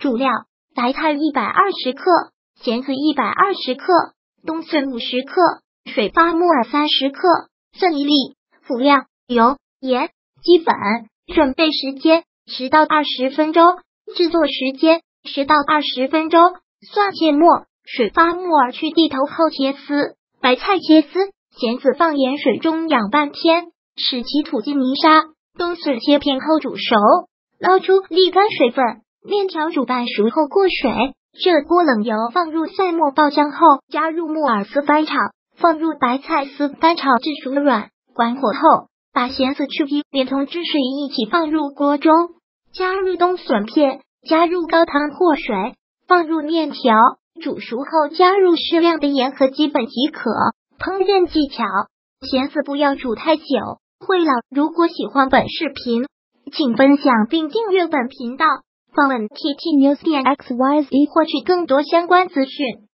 主料：白菜120克，咸子120克，冬笋50克，水发木耳30克，蒜1粒。辅料：油、盐、鸡粉。准备时间10到20分钟，制作时间10到20分钟。蒜切末，水发木耳去蒂头后切丝，白菜切丝，咸子放盐水中养半天，使其吐尽泥沙。冬笋切片后煮熟，捞出沥干水分。面条煮半熟后过水，热锅冷油放入菜末爆香后，加入木耳丝翻炒，放入白菜丝翻炒至熟软，关火后把咸子去皮，连同汁水一起放入锅中，加入冬笋片，加入高汤或水，放入面条，煮熟后加入适量的盐和鸡粉即可。烹饪技巧：咸子不要煮太久，会老。如果喜欢本视频，请分享并订阅本频道，访问 ttnews.xyz 获取更多相关资讯。